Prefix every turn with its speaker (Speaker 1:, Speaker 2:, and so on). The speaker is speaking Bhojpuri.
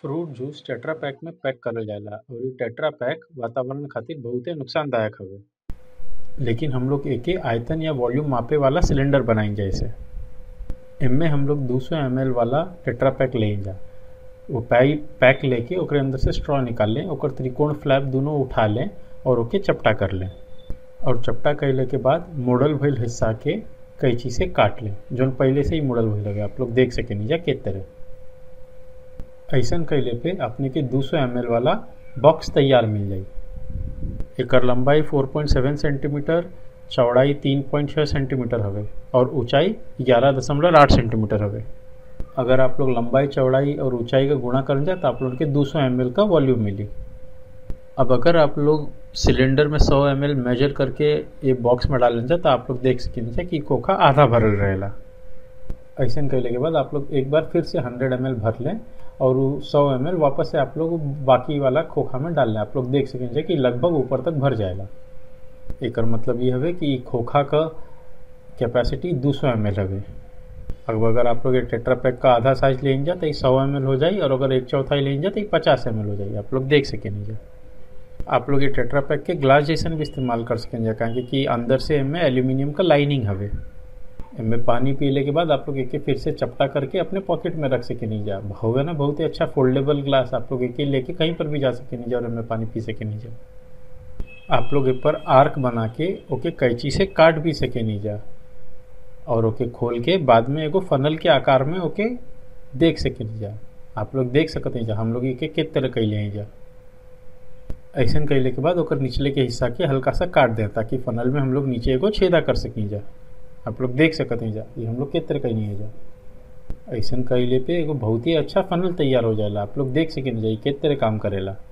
Speaker 1: फ्रूट जूस टेट्रा पैक में पैक करल जाला और इ टेट्रा पैक वातावरण खातिर बहुते नुकसानदायक हवे। लेकिन हम लोग एके आयतन या वॉल्यूम मापे वाला सिलेंडर बनाई जैसे इनमें हम लोग 200 ml वाला टेट्रा पैक ले जा। वो पैक लेके ओकरे अंदर से स्ट्रॉ निकाल लें, ओकर त्रिकोण फ्लैप दोनों उठा लें और ओके चपटा कर लें। और चपटा कैले के बाद मोड़ल भइल हिस्सा के कैंची से काट लें, जौन पहले से ही मोड़ल भइल हवे। आप लोग देख सकेनी जा के तरह ऐसन कैले पे अपने के 200 ml वाला बॉक्स तैयार मिल जाई। एकर लंबाई 4.7 सेंटीमीटर, चौड़ाई 3.6 सेंटीमीटर हवे और ऊंचाई 11.8 सेंटीमीटर हवे। अगर आप लोग लंबाई, चौड़ाई और ऊंचाई का गुणा कर जाए तो आप लोग के 200 ml का वॉल्यूम मिली। अब अगर आप लोग सिलेंडर में 100 ml मेजर करके ये बॉक्स में डाल जाए तो आप लोग देख सकेंगे कि खोखा आधा भरल रहेला। ऐसा कैले के बाद आप लोग एक बार फिर से 100 ml भर लें और 100 ml वापस से आप लोग बाकी वाला खोखा में डाल लें। आप लोग देख सकेंगे कि लगभग ऊपर तक भर जाएगा। एकर मतलब ये हवे कि खोखा का कैपेसिटी 200 ml हवे। अब अगर आप लोग टेट्रा पैक का आधा साइज ले जा तो 100 ml हो जाए और अगर एक चौथाई ले जा तो 50 ml हो जाए। आप लोग देख सकेंगे। आप लोग ये टेट्रा पैक के ग्लास जैसन भी इस्तेमाल कर सकेंगे क्योंकि अंदर से इनमें एल्यूमिनियम का लाइनिंग हवे। इनमें पानी पीले के बाद आप लोग एक फिर से चपटा करके अपने पॉकेट में रख सके नहीं जा। होगा ना बहुत ही अच्छा फोल्डेबल ग्लास। आप लोग एक लेके कहीं पर भी जा सके नहीं जा और इनमें पानी पी सके नहीं जा। आप लोग एक पर आर्क बना के ओके कैंची से काट भी सके नहीं जा और ओके खोल के बाद में एगो फनल के आकार में ओके देख सके नहीं जा। आप लोग देख सकते हैं जा हम लोग एक किस तरह कैले हैं जा। ऐसा कैले के बाद ओकर निचले के हिस्सा के हल्का सा काट दें ताकि फनल में हम लोग नीचे एगो छेदा कर सकें जा। आप लोग देख सकते हैं जा ये हम लोग किस तरह कैले हैं जा। ऐसा कैले पे एगो बहुत ही अच्छा फनल तैयार हो जाएगा। आप लोग देख सकें जा ये किस तरह काम करेला।